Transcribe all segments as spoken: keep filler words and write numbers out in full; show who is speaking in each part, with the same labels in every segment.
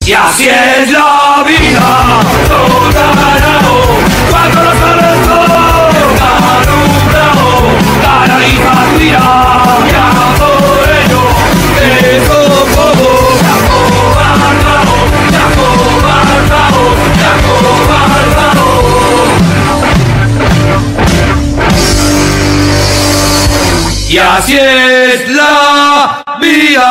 Speaker 1: Y así es la vida, toda ganado, cuando los sales todos, alumbrado, canaliza tu ira, ya por ello, eso todo, ya cobardado, ya cobardado, ya cobardado. Y así es la vida.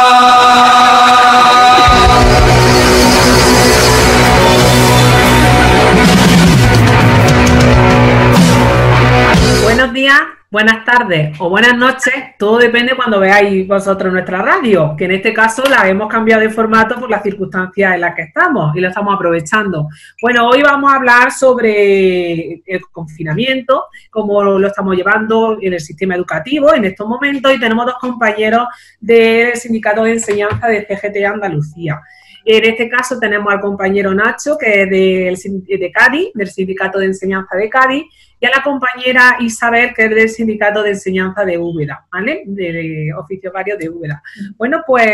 Speaker 2: Buenos días, buenas tardes o buenas noches, todo depende cuando veáis vosotros nuestra radio, que en este caso la hemos cambiado de formato por las circunstancias en las que estamos y lo estamos aprovechando. Bueno, hoy vamos a hablar sobre el confinamiento, cómo lo estamos llevando en el sistema educativo en estos momentos, y tenemos dos compañeros del Sindicato de Enseñanza de C G T Andalucía. En este caso tenemos al compañero Nacho, que es del, de Cádiz, del Sindicato de Enseñanza de Cádiz, y a la compañera Isabel, que es del Sindicato de Enseñanza de Úbeda, ¿vale? De, de oficios varios de Úbeda. Bueno, pues,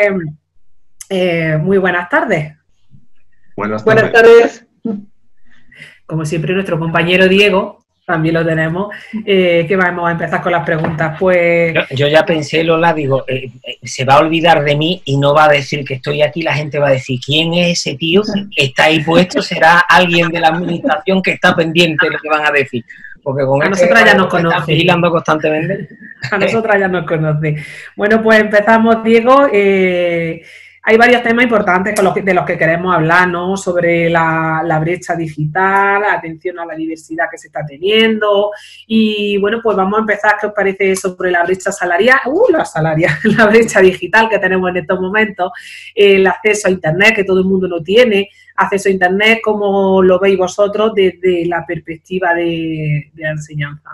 Speaker 2: eh, muy buenas tardes.
Speaker 3: Buenas tardes.
Speaker 4: Buenas tardes.
Speaker 2: Como siempre, nuestro compañero Diego, también lo tenemos, eh, que vamos a empezar con las preguntas. Pues
Speaker 5: yo, yo ya pensé, Lola, digo, eh, eh, se va a olvidar de mí y no va a decir que estoy aquí, la gente va a decir, ¿quién es ese tío que está ahí puesto? ¿Será alguien de la administración que está pendiente de lo que van a decir? Porque con
Speaker 2: a nosotras ya nos conoce.
Speaker 5: Vigilando constantemente.
Speaker 2: A nosotras ya nos conoce. Bueno, pues empezamos, Diego. Eh, hay varios temas importantes con los que, de los que queremos hablar, ¿no? Sobre la, la brecha digital, la atención a la diversidad que se está teniendo. Y bueno, pues vamos a empezar. ¿Qué os parece sobre la brecha salarial? ¡Uh, la salarial! La brecha digital que tenemos en estos momentos. El acceso a Internet, que todo el mundo no tiene. Acceso a Internet, ¿cómo lo veis vosotros desde la perspectiva de, de la enseñanza?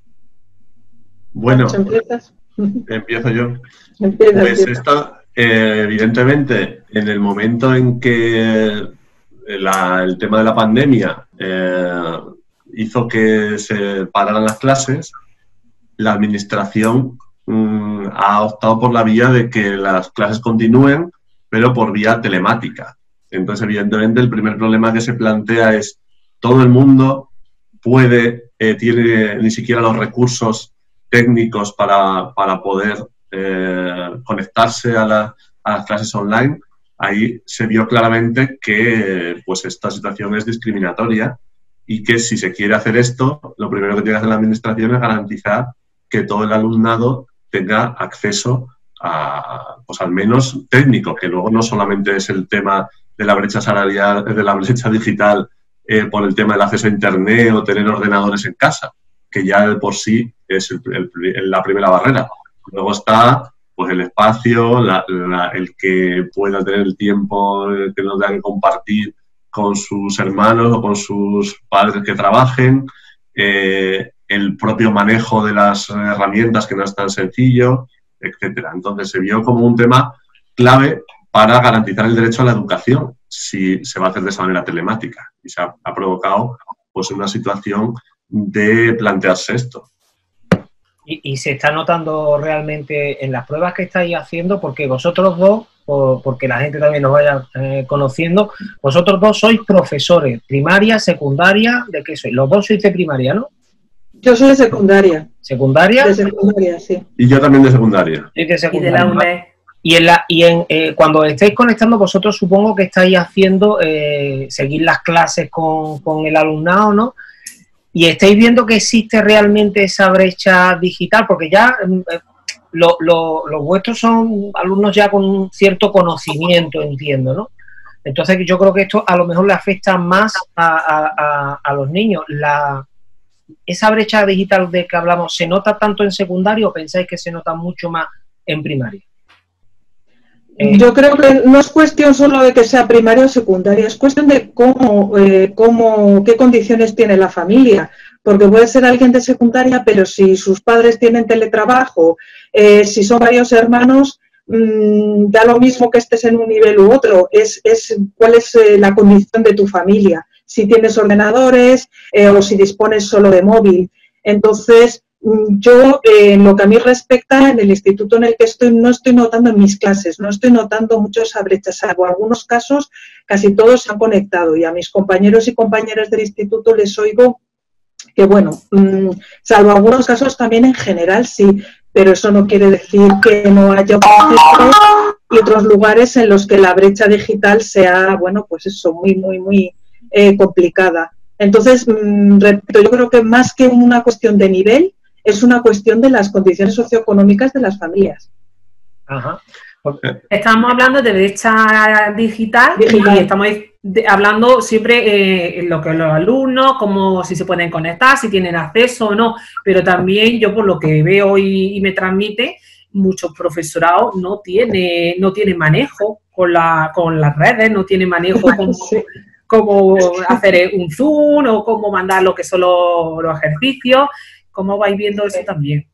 Speaker 3: Bueno,
Speaker 4: ¿Empiezas?
Speaker 3: empiezo yo.
Speaker 4: Empieza,
Speaker 3: Pues
Speaker 4: empieza.
Speaker 3: esta, eh, evidentemente, en el momento en que la, el tema de la pandemia eh, hizo que se pararan las clases, la administración mm, ha optado por la vía de que las clases continúen, pero por vía telemática. Entonces, evidentemente, el primer problema que se plantea es todo el mundo puede, eh, tiene ni siquiera los recursos técnicos para, para poder eh, conectarse a, la, a las clases online. Ahí se vio claramente que pues, esta situación es discriminatoria y que si se quiere hacer esto, lo primero que tiene que hacer la administración es garantizar que todo el alumnado tenga acceso a, pues al menos técnico, que luego no solamente es el tema de la brecha salarial, de la brecha digital eh, por el tema del acceso a Internet o tener ordenadores en casa, que ya de por sí es el, el, la primera barrera. Luego está pues el espacio, la, la, el que pueda tener el tiempo que no tenga que compartir con sus hermanos o con sus padres que trabajen, eh, el propio manejo de las herramientas, que no es tan sencillo, etcétera. Entonces se vio como un tema clave para garantizar el derecho a la educación, si se va a hacer de esa manera telemática. Y se ha, ha provocado pues, una situación de plantearse esto.
Speaker 5: Y, y se está notando realmente en las pruebas que estáis haciendo, porque vosotros dos, por, porque la gente también nos vaya eh, conociendo, vosotros dos sois profesores, primaria, secundaria, ¿de qué sois? Los dos sois de primaria, ¿no?
Speaker 4: Yo soy de secundaria.
Speaker 5: ¿Secundaria?
Speaker 4: De secundaria, sí.
Speaker 3: Y yo también de secundaria.
Speaker 5: Sí, de secundaria.
Speaker 2: Y de la U N E D.
Speaker 5: Y, en la, y en, eh, cuando estáis conectando, vosotros supongo que estáis haciendo, eh, seguir las clases con, con el alumnado, ¿no? Y estáis viendo que existe realmente esa brecha digital, porque ya eh, lo, lo, los vuestros son alumnos ya con un cierto conocimiento, entiendo, ¿no? Entonces yo creo que esto a lo mejor le afecta más a, a, a, a los niños. La, ¿Esa brecha digital de que hablamos se nota tanto en secundaria o pensáis que se nota mucho más en primaria?
Speaker 4: Eh, Yo creo que no es cuestión solo de que sea primaria o secundaria, es cuestión de cómo, eh, cómo, qué condiciones tiene la familia, porque puede ser alguien de secundaria, pero si sus padres tienen teletrabajo, eh, si son varios hermanos, mmm, da lo mismo que estés en un nivel u otro, es, es cuál es eh, la condición de tu familia, si tienes ordenadores eh, o si dispones solo de móvil. Entonces, yo, eh, en lo que a mí respecta, en el instituto en el que estoy, no estoy notando en mis clases, no estoy notando mucho esa brecha, salvo algunos casos, casi todos se han conectado, y a mis compañeros y compañeras del instituto les oigo que, bueno, mmm, salvo algunos casos también en general sí, pero eso no quiere decir que no haya otros centros y otros lugares en los que la brecha digital sea, bueno, pues eso, muy, muy, muy eh, complicada. Entonces, mmm, repito, yo creo que más que una cuestión de nivel, es una cuestión de las condiciones socioeconómicas de las familias.
Speaker 2: Ajá. Estamos hablando de brecha digital, digital. Y estamos de, hablando siempre eh, lo que los alumnos, cómo si se pueden conectar, si tienen acceso o no, pero también yo por lo que veo y, y me transmite, muchos profesorados no tiene, no tiene manejo con, la, con las redes, no tiene manejo con... Sí. Cómo hacer un Zoom o cómo mandar lo que son los, los ejercicios. ¿Cómo vais viendo eso también?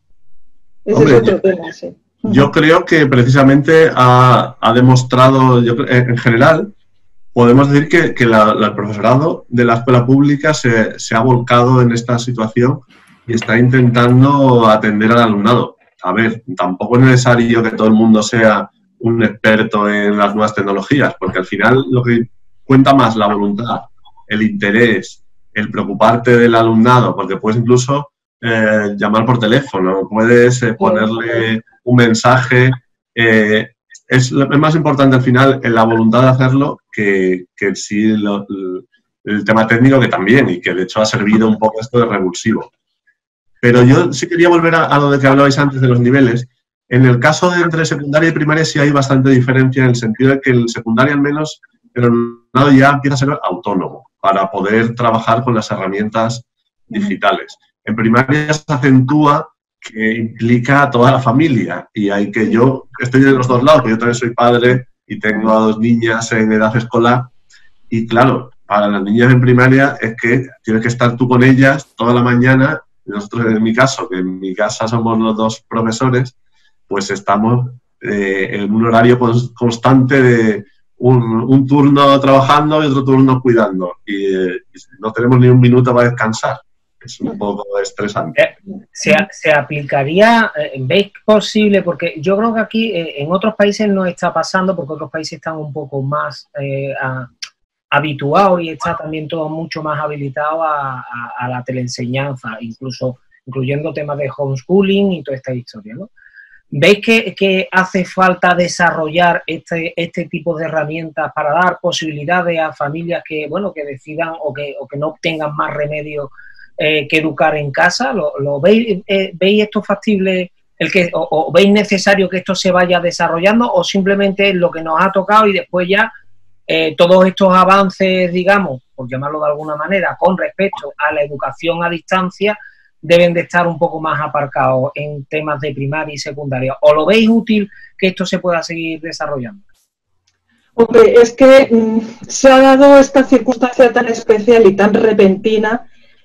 Speaker 3: Ese Hombre, es otro tema, sí. Yo creo que precisamente ha, ha demostrado, yo, en general, podemos decir que, que la, la, el profesorado de la escuela pública se, se ha volcado en esta situación y está intentando atender al alumnado. A ver, tampoco es necesario que todo el mundo sea un experto en las nuevas tecnologías, porque al final lo que cuenta más la voluntad, el interés, el preocuparte del alumnado, porque puedes incluso eh, llamar por teléfono, puedes eh, ponerle un mensaje. Eh, es, lo, es más importante al final en la voluntad de hacerlo que, que sí lo, el, el tema técnico, que también, y que de hecho ha servido un poco esto de revulsivo. Pero yo sí quería volver a, a lo de que hablabais antes de los niveles. En el caso de entre secundaria y primaria sí hay bastante diferencia, en el sentido de que el secundaria al menos el alumnado ya empieza a ser autónomo para poder trabajar con las herramientas digitales. En primaria se acentúa que implica a toda la familia y hay que yo estoy de los dos lados, porque yo también soy padre y tengo a dos niñas en edad escolar y claro, para las niñas en primaria es que tienes que estar tú con ellas toda la mañana. Nosotros, en mi caso, que en mi casa somos los dos profesores, pues estamos eh, en un horario constante de Un, un turno trabajando y otro turno cuidando y, eh, y no tenemos ni un minuto para descansar. Es un poco estresante.
Speaker 5: ¿Se, se aplicaría, eh, veis posible? Porque yo creo que aquí eh, en otros países no está pasando, porque otros países están un poco más eh, a, habituados y está también todo mucho más habilitado a, a, a la teleenseñanza, incluso incluyendo temas de homeschooling y toda esta historia, ¿no? ¿Veis que, que hace falta desarrollar este, este tipo de herramientas para dar posibilidades a familias que, bueno, que decidan o que, o que no tengan más remedio eh, que educar en casa? ¿Lo, lo veis, eh, veis esto factible, el que, o, o veis necesario que esto se vaya desarrollando, o simplemente es lo que nos ha tocado y después ya eh, todos estos avances, digamos, por llamarlo de alguna manera, con respecto a la educación a distancia, deben de estar un poco más aparcados en temas de primaria y secundaria? ¿O lo veis útil que esto se pueda seguir desarrollando?
Speaker 4: Hombre, es que mmm, se ha dado esta circunstancia tan especial y tan repentina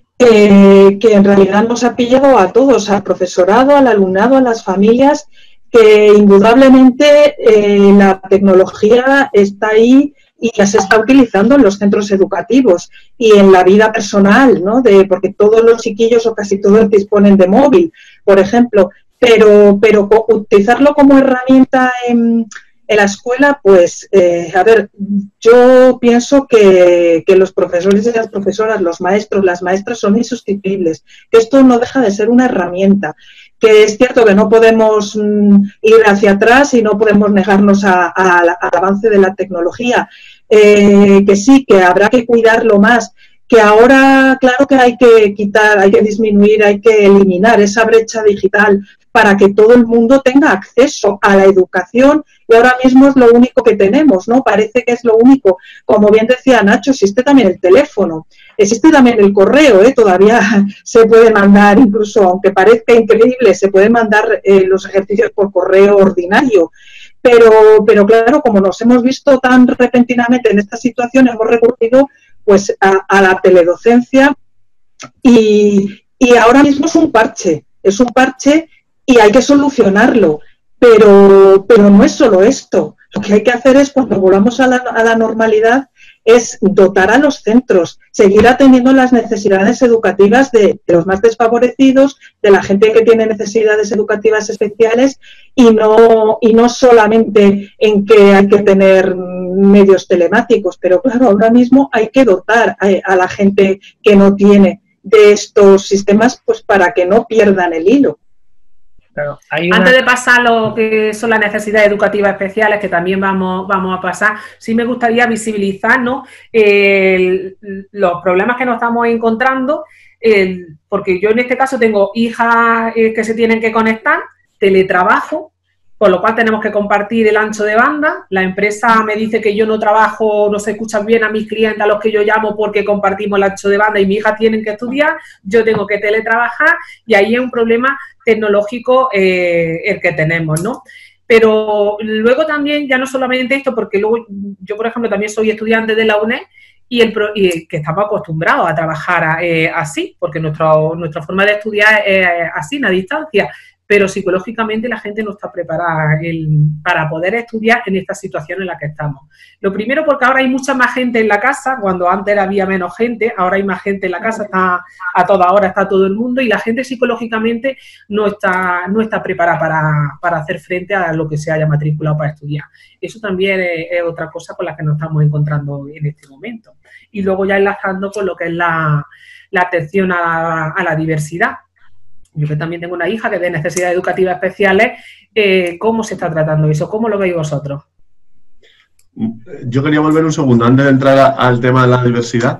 Speaker 4: eh, que en realidad nos ha pillado a todos, al profesorado, al alumnado, a las familias, que indudablemente eh, la tecnología está ahí y ya se está utilizando en los centros educativos y en la vida personal, ¿no? De, porque todos los chiquillos o casi todos disponen de móvil, por ejemplo, pero, pero utilizarlo como herramienta en, en la escuela, pues, eh, a ver, yo pienso que, que los profesores y las profesoras, los maestros, las maestras son insustituibles, que esto no deja de ser una herramienta, que es cierto que no podemos mm, ir hacia atrás y no podemos negarnos a, a, al avance de la tecnología, eh, que sí, que habrá que cuidarlo más, que ahora, claro que hay que quitar, hay que disminuir, hay que eliminar esa brecha digital para que todo el mundo tenga acceso a la educación y ahora mismo es lo único que tenemos, ¿no? Parece que es lo único. Como bien decía Nacho, existe también el teléfono, existe también el correo, ¿eh? Todavía se puede mandar, incluso aunque parezca increíble, se pueden mandar eh, los ejercicios por correo ordinario. Pero, pero claro, como nos hemos visto tan repentinamente en esta situación, hemos recurrido pues a, a la teledocencia y, y ahora mismo es un parche, es un parche y hay que solucionarlo, pero, pero no es solo esto. O Lo que hay que hacer es, cuando volvamos a la, a la normalidad, es dotar a los centros, seguir atendiendo las necesidades educativas de, de los más desfavorecidos, de la gente que tiene necesidades educativas especiales, y no, y no solamente en que hay que tener medios telemáticos, pero claro, ahora mismo hay que dotar a, a la gente que no tiene de estos sistemas, pues para que no pierdan el hilo.
Speaker 2: Claro, hay una... Antes de pasar lo que son las necesidades educativas especiales, que también vamos, vamos a pasar, sí me gustaría visibilizar, ¿no?, el, los problemas que nos estamos encontrando, el, porque yo en este caso tengo hijas eh, que se tienen que conectar, teletrabajo, por lo cual tenemos que compartir el ancho de banda. La empresa me dice que yo no trabajo, no se escuchan bien a mis clientes, a los que yo llamo, porque compartimos el ancho de banda y mis hijas tienen que estudiar, yo tengo que teletrabajar, y ahí es un problema tecnológico eh, el que tenemos, ¿no? Pero luego también, ya no solamente esto, porque luego yo, por ejemplo, también soy estudiante de la UNED, y, el, y que estamos acostumbrados a trabajar eh, así, porque nuestra, nuestra forma de estudiar es así, a distancia, pero psicológicamente la gente no está preparada el, para poder estudiar en esta situación en la que estamos. Lo primero, porque ahora hay mucha más gente en la casa, cuando antes había menos gente, ahora hay más gente en la casa, está a toda hora, está todo el mundo, y la gente psicológicamente no está, no está preparada para, para hacer frente a lo que se haya matriculado para estudiar. Eso también es, es otra cosa con la que nos estamos encontrando en este momento. Y luego ya enlazando con lo que es la, la atención a, a la diversidad. Yo que también tengo una hija que de necesidades educativas especiales, eh, ¿cómo se está tratando eso? ¿Cómo lo veis vosotros?
Speaker 3: Yo quería volver un segundo, antes de entrar a, al tema de la diversidad.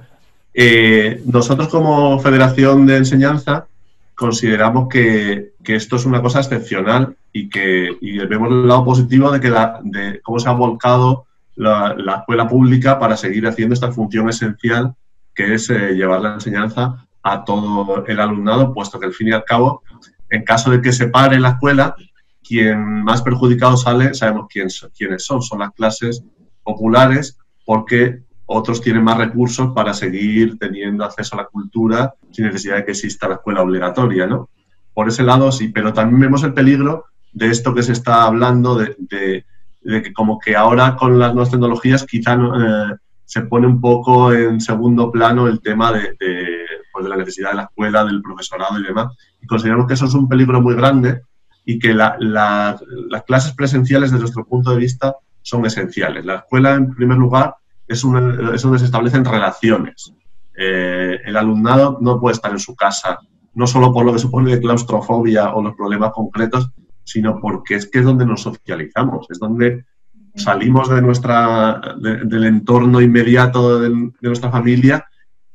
Speaker 3: Eh, nosotros como Federación de Enseñanza consideramos que, que esto es una cosa excepcional y que y vemos el lado positivo de, que la, de cómo se ha volcado la, la escuela pública para seguir haciendo esta función esencial, que es eh, llevar la enseñanza a todo el alumnado, puesto que al fin y al cabo, en caso de que se pare la escuela, quien más perjudicado sale, sabemos quién, quiénes son, son las clases populares, porque otros tienen más recursos para seguir teniendo acceso a la cultura sin necesidad de que exista la escuela obligatoria, ¿no? Por ese lado sí, pero también vemos el peligro de esto que se está hablando, de, de, de que como que ahora con las nuevas tecnologías quizá eh, se pone un poco en segundo plano el tema de, de pues de la necesidad de la escuela, del profesorado y demás. Y consideramos que eso es un peligro muy grande y que la, la, las clases presenciales, desde nuestro punto de vista, son esenciales. La escuela, en primer lugar, es, una, es donde se establecen relaciones. Eh, el alumnado no puede estar en su casa, no solo por lo que supone de claustrofobia o los problemas concretos, sino porque es que es donde nos socializamos, es donde salimos de nuestra, de, del entorno inmediato de, de nuestra familia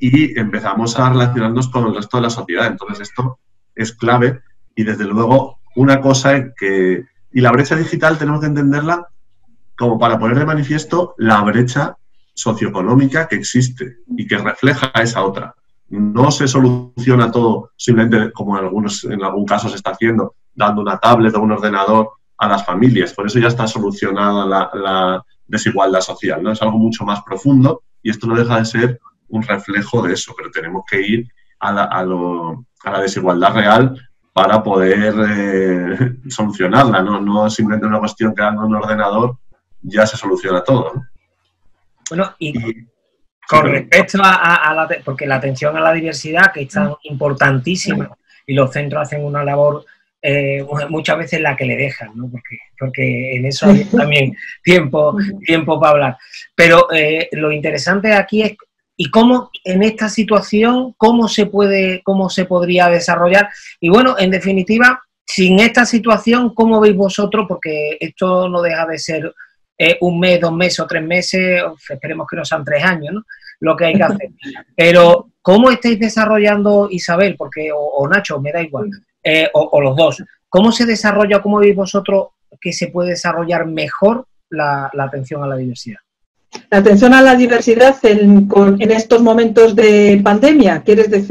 Speaker 3: y empezamos a relacionarnos con el resto de la sociedad. Entonces esto es clave y desde luego una cosa es que... Y la brecha digital tenemos que entenderla como para poner de manifiesto la brecha socioeconómica que existe y que refleja esa otra. No se soluciona todo simplemente, como en, algunos, en algún caso se está haciendo, dando una tablet o un ordenador a las familias. Por eso ya está solucionada la, la desigualdad social, ¿no? Es algo mucho más profundo y esto no deja de ser un reflejo de eso, pero tenemos que ir a la, a lo, a la desigualdad real para poder eh, solucionarla, ¿no? No es simplemente una cuestión que dando un ordenador ya se soluciona todo, ¿no?
Speaker 5: Bueno, y, y con sí, respecto a, a, a la... porque la atención a la diversidad, que es tan importantísima, y los centros hacen una labor eh, muchas veces la que le dejan, ¿no? Porque, porque en eso hay también tiempo, tiempo para hablar. Pero eh, lo interesante aquí es y cómo en esta situación, cómo se puede, cómo se podría desarrollar. Y bueno, en definitiva, sin esta situación, ¿cómo veis vosotros? Porque esto no deja de ser eh, un mes, dos meses o tres meses, esperemos que no sean tres años, ¿no? Lo que hay que hacer. Pero, ¿cómo estáis desarrollando, Isabel? Porque, o, o Nacho, me da igual, eh, o, o los dos. ¿Cómo se desarrolla, cómo veis vosotros que se puede desarrollar mejor la, la atención a la diversidad?
Speaker 4: La atención a la diversidad en, con, en estos momentos de pandemia, ¿quieres decir?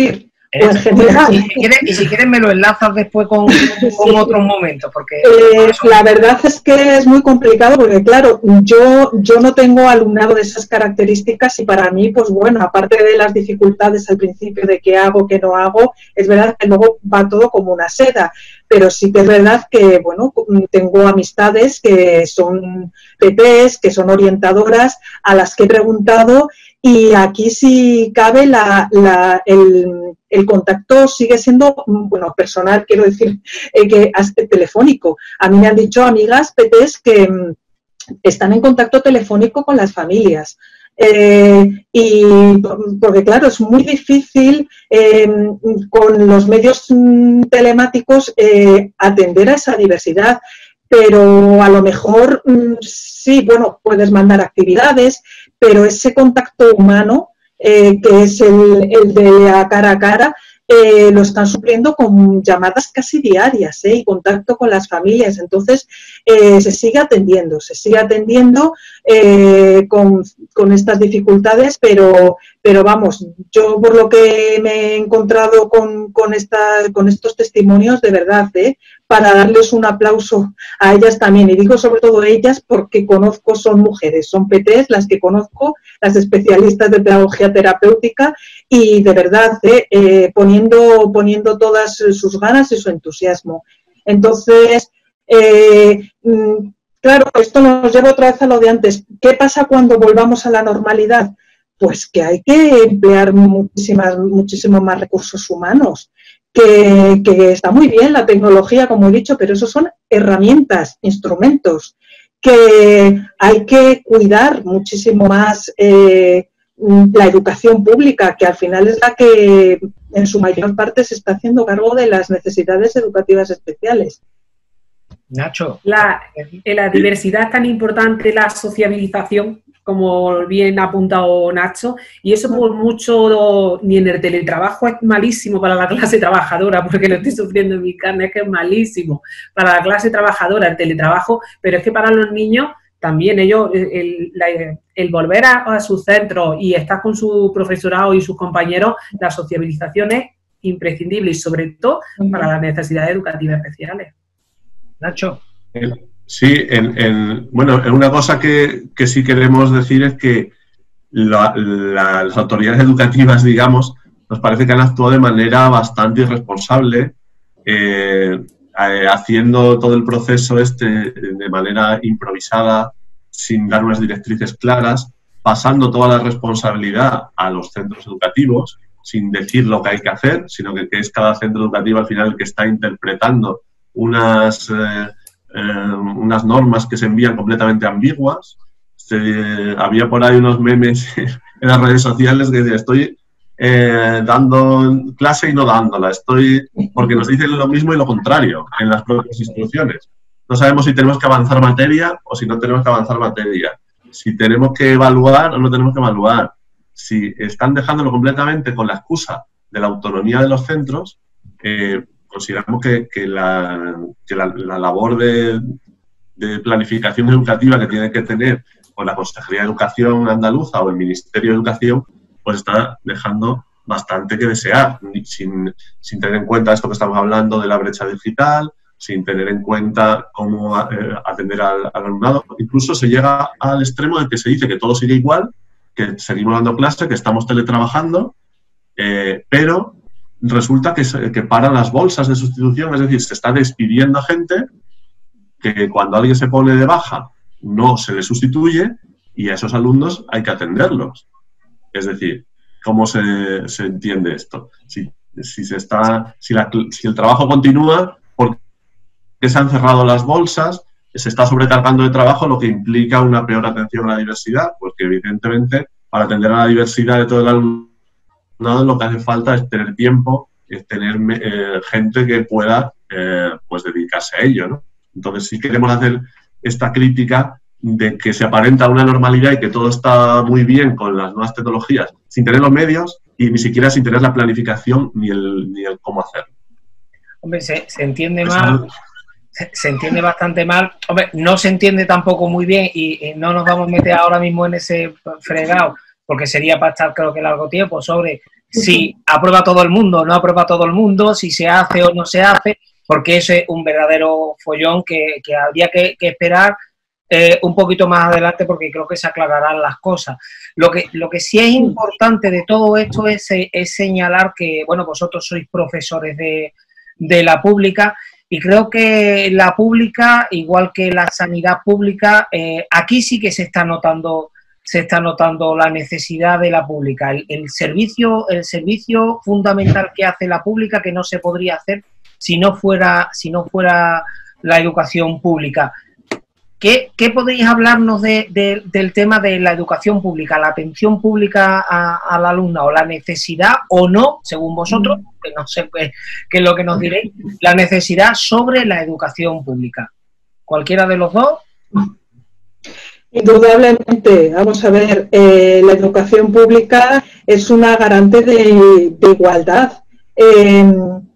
Speaker 4: o en general.
Speaker 5: Y si quieres, y si quieres me lo enlazas después con, con sí. otros momentos. Porque
Speaker 4: eh, la verdad es que es muy complicado porque, claro, yo, yo no tengo alumnado de esas características y para mí, pues bueno, aparte de las dificultades al principio de qué hago, qué no hago, es verdad que luego va todo como una seda. Pero sí que es verdad que, bueno, tengo amistades que son P Ps, que son orientadoras, a las que he preguntado y aquí si cabe la, la, el, el contacto sigue siendo, bueno, personal, quiero decir, eh, que hasta telefónico. A mí me han dicho amigas P Ps que mm, están en contacto telefónico con las familias. Eh, y porque claro, es muy difícil eh, con los medios mm, telemáticos eh, atender a esa diversidad, pero a lo mejor mm, sí, bueno, puedes mandar actividades, pero ese contacto humano, eh, que es el, el de a cara a cara, eh, lo están supliendo con llamadas casi diarias, ¿eh? Y contacto con las familias. Entonces, eh, se sigue atendiendo, se sigue atendiendo eh, con, con estas dificultades, pero, pero vamos, yo por lo que me he encontrado con, con, esta, con estos testimonios, de verdad, ¿eh? Para darles un aplauso a ellas también. Y digo sobre todo ellas porque conozco, son mujeres, son P Ts las que conozco, las especialistas de pedagogía terapéutica y de verdad, ¿eh? Eh, poniendo, poniendo todas sus ganas y su entusiasmo. Entonces, eh, claro, esto nos lleva otra vez a lo de antes. ¿Qué pasa cuando volvamos a la normalidad? Pues que hay que emplear muchísimas, muchísimos más recursos humanos. Que, que está muy bien la tecnología, como he dicho, pero eso son herramientas, instrumentos, que hay que cuidar muchísimo más eh, la educación pública, que al final es la que en su mayor parte se está haciendo cargo de las necesidades educativas especiales.
Speaker 5: Nacho.
Speaker 2: La, en la diversidad es tan importante la sociabilización, como bien ha apuntado Nacho, y eso por mucho, ni en el teletrabajo es malísimo para la clase trabajadora, porque lo estoy sufriendo en mi carne, es que es malísimo para la clase trabajadora el teletrabajo, pero es que para los niños también ellos, el, el, el volver a, a su centro y estar con su profesorado y sus compañeros, la sociabilización es imprescindible y sobre todo para las necesidades educativas especiales.
Speaker 5: Nacho.
Speaker 3: Sí, en, en, bueno, una cosa que, que sí queremos decir es que la, la, las autoridades educativas, digamos, nos parece que han actuado de manera bastante irresponsable, eh, eh, haciendo todo el proceso este de manera improvisada, sin dar unas directrices claras, pasando toda la responsabilidad a los centros educativos, sin decir lo que hay que hacer, sino que, que es cada centro educativo al final el que está interpretando unas... Eh, Eh, unas normas que se envían completamente ambiguas. Se, eh, había por ahí unos memes en las redes sociales que decían, estoy eh, dando clase y no dándola, estoy porque nos dicen lo mismo y lo contrario en las propias instrucciones. No sabemos si tenemos que avanzar materia o si no tenemos que avanzar materia, si tenemos que evaluar o no tenemos que evaluar, si están dejándolo completamente con la excusa de la autonomía de los centros. eh, Consideramos que, que, la, que la, la labor de, de planificación educativa que tiene que tener con la Consejería de Educación andaluza o el Ministerio de Educación, pues está dejando bastante que desear, sin, sin tener en cuenta esto que estamos hablando de la brecha digital, sin tener en cuenta cómo eh, atender al, al alumnado. Incluso se llega al extremo de que se dice que todo sigue igual, que seguimos dando clase, que estamos teletrabajando, eh, pero resulta que, se, que paran las bolsas de sustitución, es decir, se está despidiendo a gente que cuando alguien se pone de baja no se le sustituye y a esos alumnos hay que atenderlos. Es decir, ¿cómo se, se entiende esto? Si, si, se está, si, la, si el trabajo continúa, ¿por qué se han cerrado las bolsas? Se está sobrecargando de trabajo, lo que implica una peor atención a la diversidad, porque evidentemente para atender a la diversidad de todo el alumnado No, lo que hace falta es tener tiempo, es tener eh, gente que pueda eh, pues dedicarse a ello, ¿no? Entonces, si queremos hacer esta crítica de que se aparenta una normalidad y que todo está muy bien con las nuevas tecnologías, sin tener los medios y ni siquiera sin tener la planificación ni el, ni el cómo hacerlo.
Speaker 5: Hombre, se, se entiende pues mal, se, se entiende bastante mal. Hombre, no se entiende tampoco muy bien y, y no nos vamos a meter ahora mismo en ese fregado, porque sería para estar creo que largo tiempo, sobre si aprueba todo el mundo o no aprueba todo el mundo, si se hace o no se hace, porque eso es un verdadero follón que, que habría que, que esperar eh, un poquito más adelante, porque creo que se aclararán las cosas. Lo que, lo que sí es importante de todo esto es, es señalar que, bueno, vosotros sois profesores de, de la pública, y creo que la pública, igual que la sanidad pública, eh, aquí sí que se está notando se está notando la necesidad de la pública, el, el servicio el servicio fundamental que hace la pública, que no se podría hacer si no fuera si no fuera la educación pública. ¿Qué, qué podéis hablarnos de, de, del tema de la educación pública, la atención pública al alumnado, la necesidad o no, según vosotros, que no sé qué, qué es lo que nos diréis, la necesidad sobre la educación pública? ¿Cualquiera de los dos?
Speaker 4: Indudablemente, vamos a ver, eh, la educación pública es una garante de, de igualdad. Eh,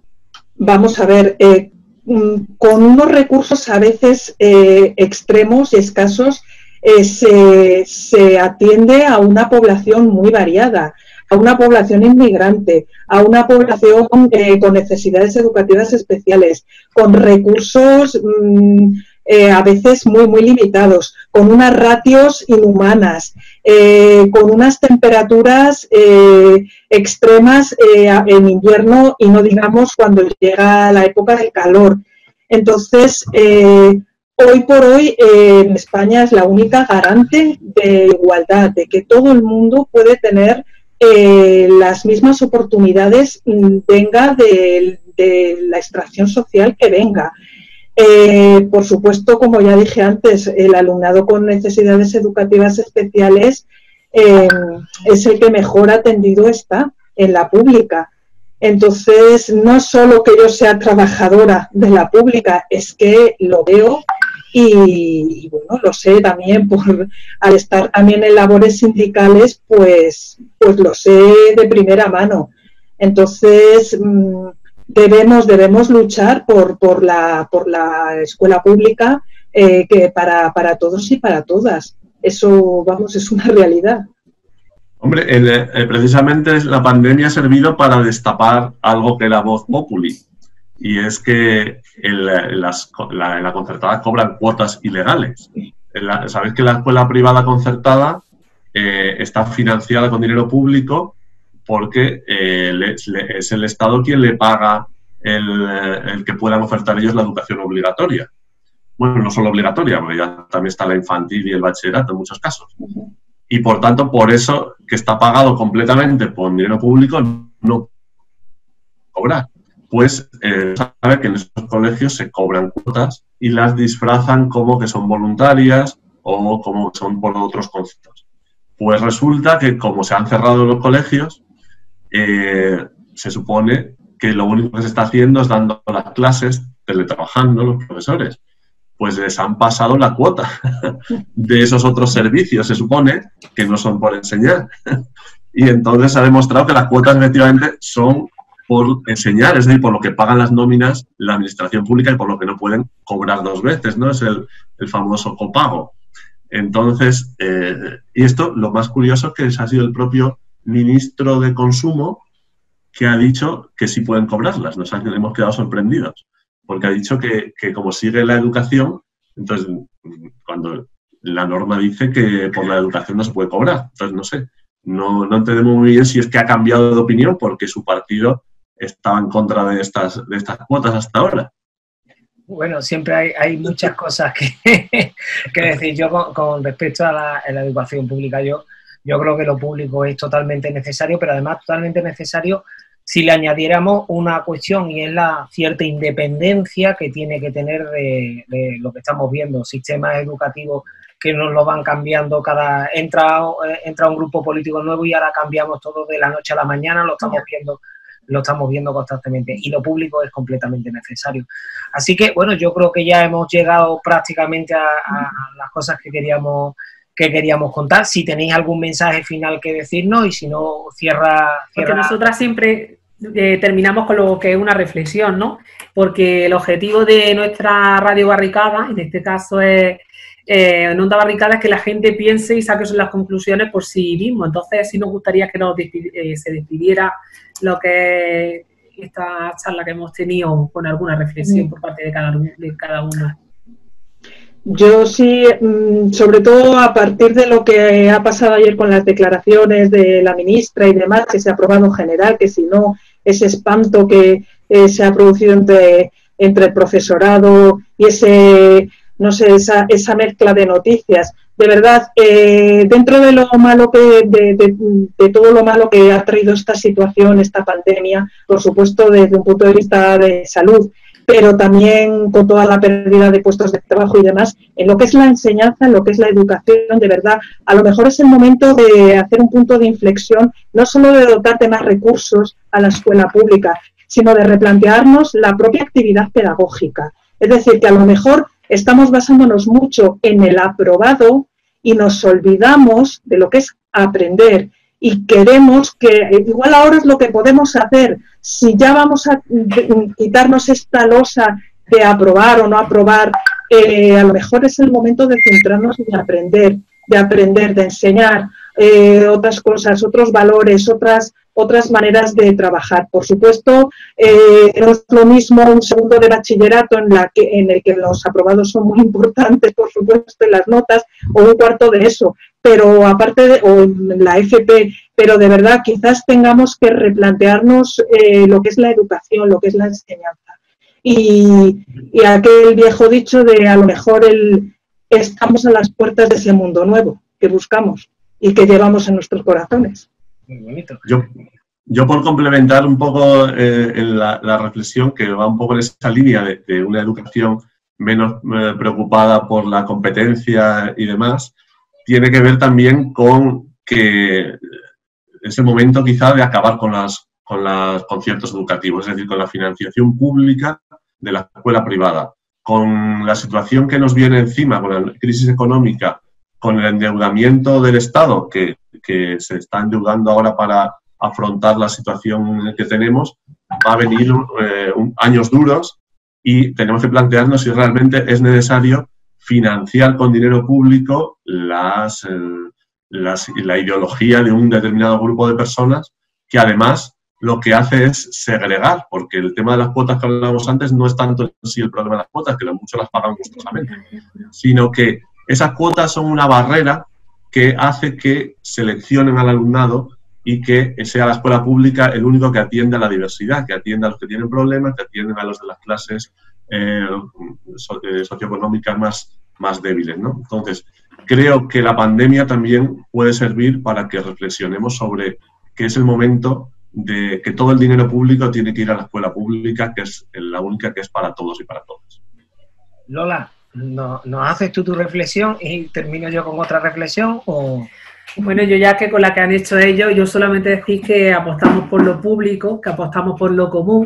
Speaker 4: vamos a ver, eh, con unos recursos a veces eh, extremos y escasos, eh, se, se atiende a una población muy variada, a una población inmigrante, a una población eh, con necesidades educativas especiales, con recursos mmm, eh, a veces muy, muy limitados, con unas ratios inhumanas, eh, con unas temperaturas eh, extremas eh, en invierno, y no digamos cuando llega la época del calor. Entonces, eh, hoy por hoy eh, en España es la única garante de igualdad, de que todo el mundo puede tener eh, las mismas oportunidades, venga de, de la extracción social que venga. Eh, por supuesto, como ya dije antes, el alumnado con necesidades educativas especiales eh, es el que mejor atendido está en la pública. Entonces, no es solo que yo sea trabajadora de la pública, es que lo veo y, y bueno, lo sé también por al estar también en labores sindicales, pues, pues lo sé de primera mano. Entonces, mmm, Debemos, debemos luchar por, por, la, por la escuela pública eh, que para, para todos y para todas. Eso, vamos, es una realidad.
Speaker 3: Hombre, el, el, precisamente la pandemia ha servido para destapar algo que era voz populi, y es que en las, la, la concertada cobran cuotas ilegales. La, Sabéis que la escuela privada concertada eh, está financiada con dinero público, porque eh, le, le, es el Estado quien le paga el, el que puedan ofertar ellos la educación obligatoria. Bueno, no solo obligatoria, porque ya también está la infantil y el bachillerato en muchos casos. Y por tanto, por eso que está pagado completamente con dinero público, no cobrar. Pues eh, sabe que en esos colegios se cobran cuotas y las disfrazan como que son voluntarias o como que son por otros conceptos. Pues resulta que como se han cerrado los colegios, Eh, se supone que lo único que se está haciendo es dando las clases, teletrabajando los profesores. Pues les han pasado la cuota de esos otros servicios, se supone, que no son por enseñar. Y entonces se ha demostrado que las cuotas efectivamente son por enseñar, es decir, por lo que pagan las nóminas la administración pública y por lo que no pueden cobrar dos veces, ¿no? Es el, el famoso copago. Entonces, eh, y esto, lo más curioso es que ha sido el propio ministro de Consumo que ha dicho que sí pueden cobrarlas. Nos hemos quedado sorprendidos, porque ha dicho que, que como sigue la educación, entonces cuando la norma dice que por la educación no se puede cobrar. Entonces no sé, no, no entendemos muy bien si es que ha cambiado de opinión porque su partido estaba en contra de estas, de estas cuotas hasta ahora.
Speaker 5: Bueno, siempre hay, hay muchas cosas que, que decir. Yo con, con respecto a la, a la educación pública, yo Yo creo que lo público es totalmente necesario, pero además totalmente necesario si le añadiéramos una cuestión, y es la cierta independencia que tiene que tener de, de lo que estamos viendo, sistemas educativos que nos lo van cambiando cada... Entra, entra un grupo político nuevo y ahora cambiamos todo de la noche a la mañana, lo estamos viendo, lo estamos viendo constantemente, y lo público es completamente necesario. Así que, bueno, yo creo que ya hemos llegado prácticamente a, a las cosas que queríamos... que queríamos contar. Si tenéis algún mensaje final que decirnos, y si no, cierra... cierra...
Speaker 2: Porque nosotras siempre eh, terminamos con lo que es una reflexión, ¿no? Porque el objetivo de nuestra Radio Barricada, en este caso, es eh, en Onda Barricada es que la gente piense y saque las conclusiones por sí mismo. Entonces, sí nos gustaría que nos despidi- eh, se despidiera lo que es esta charla que hemos tenido con alguna reflexión por parte de cada, de cada uno.
Speaker 4: Yo sí, sobre todo a partir de lo que ha pasado ayer con las declaraciones de la ministra y demás, que se ha aprobado en general, que si no, ese espanto que eh, se ha producido entre, entre el profesorado y ese, no sé, esa, esa mezcla de noticias. De verdad, eh, dentro de lo malo que, de, de, de todo lo malo que ha traído esta situación, esta pandemia, por supuesto desde un punto de vista de salud, pero también con toda la pérdida de puestos de trabajo y demás, en lo que es la enseñanza, en lo que es la educación, de verdad, a lo mejor es el momento de hacer un punto de inflexión, no solo de dotar de más recursos a la escuela pública, sino de replantearnos la propia actividad pedagógica. Es decir, que a lo mejor estamos basándonos mucho en el aprobado y nos olvidamos de lo que es aprender. Y queremos que, igual ahora es lo que podemos hacer, si ya vamos a quitarnos esta losa de aprobar o no aprobar, eh, a lo mejor es el momento de centrarnos en aprender, de aprender, de enseñar eh, otras cosas, otros valores, otras, otras maneras de trabajar. Por supuesto, eh, no es lo mismo un segundo de bachillerato en, la que, en el que los aprobados son muy importantes, por supuesto, en las notas, o un cuarto de eso, pero aparte de, o en la F P, pero de verdad quizás tengamos que replantearnos eh, lo que es la educación, lo que es la enseñanza. Y, y aquel viejo dicho de a lo mejor el, estamos a las puertas de ese mundo nuevo que buscamos y que llevamos en nuestros corazones.
Speaker 5: Muy bonito.
Speaker 3: Yo, yo por complementar un poco eh, en la, la reflexión que va un poco en esa línea de, de una educación menos eh, preocupada por la competencia y demás, tiene que ver también con que es el momento quizá de acabar con las con los conciertos educativos, es decir, con la financiación pública de la escuela privada, con la situación que nos viene encima, con la crisis económica, con el endeudamiento del Estado, que, que se está endeudando ahora para afrontar la situación que tenemos, va a venir eh, un, años duros y tenemos que plantearnos si realmente es necesario financiar con dinero público las, eh, las, la ideología de un determinado grupo de personas que además lo que hace es segregar, porque el tema de las cuotas que hablábamos antes no es tanto en sí el problema de las cuotas, que muchos las pagan gustosamente, sino que esas cuotas son una barrera que hace que seleccionen al alumnado y que sea la escuela pública el único que atiende a la diversidad, que atiende a los que tienen problemas, que atienden a los de las clases eh, socioeconómicas más, más débiles, ¿no? Entonces, creo que la pandemia también puede servir para que reflexionemos sobre que es el momento de que todo el dinero público tiene que ir a la escuela pública, que es la única que es para todos y para todas.
Speaker 5: Lola, ¿no, ¿nos haces tú tu reflexión y termino yo con otra reflexión? O...
Speaker 2: Bueno, yo ya que con la que han hecho ellos, yo solamente decir que apostamos por lo público, que apostamos por lo común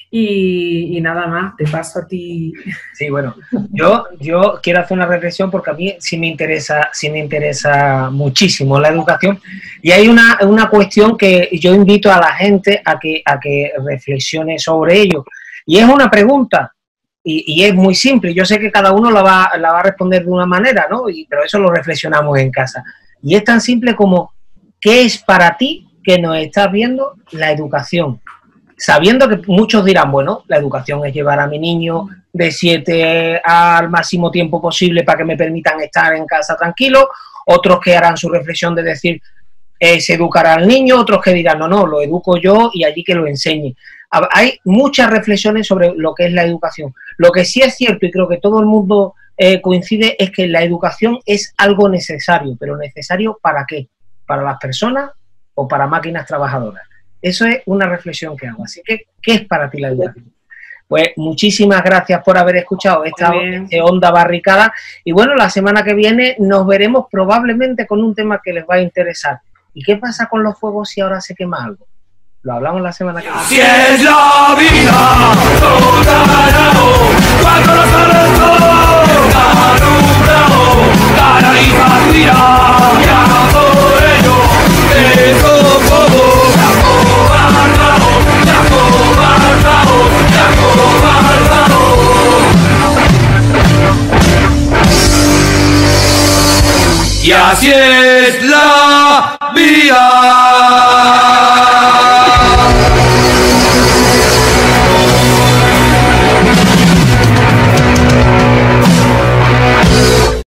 Speaker 2: y, y nada más, te paso a ti.
Speaker 5: Sí, bueno, yo, yo quiero hacer una reflexión porque a mí sí me interesa, sí me interesa muchísimo la educación y hay una, una cuestión que yo invito a la gente a que, a que reflexione sobre ello y es una pregunta y, y es muy simple, yo sé que cada uno la va, la va a responder de una manera, ¿no? Y, pero eso lo reflexionamos en casa y es tan simple como ¿qué es para ti que nos estás viendo la educación? Sabiendo que muchos dirán, bueno, la educación es llevar a mi niño de siete al máximo tiempo posible para que me permitan estar en casa tranquilo, otros que harán su reflexión de decir, eh, se educará al niño, otros que dirán, no, no, lo educo yo y allí que lo enseñe. Hay muchas reflexiones sobre lo que es la educación. Lo que sí es cierto, y creo que todo el mundo eh, coincide, es que la educación es algo necesario, pero ¿necesario para qué? ¿Para las personas o para máquinas trabajadoras? Eso es una reflexión que hago. Así que, ¿qué es para ti la educación? Pues muchísimas gracias por haber escuchado esta Onda Barricada. Y bueno, la semana que viene nos veremos probablemente con un tema que les va a interesar. ¿Y qué pasa con los fuegos si ahora se quema algo? Lo hablamos la semana que viene.
Speaker 1: Así es la vida, todo ganado, cuando los sales todos, alumbrado, cara y partida, ya por ello, eso todo, ya cobardado, ya cobardado, ya cobardado. y así es la vida.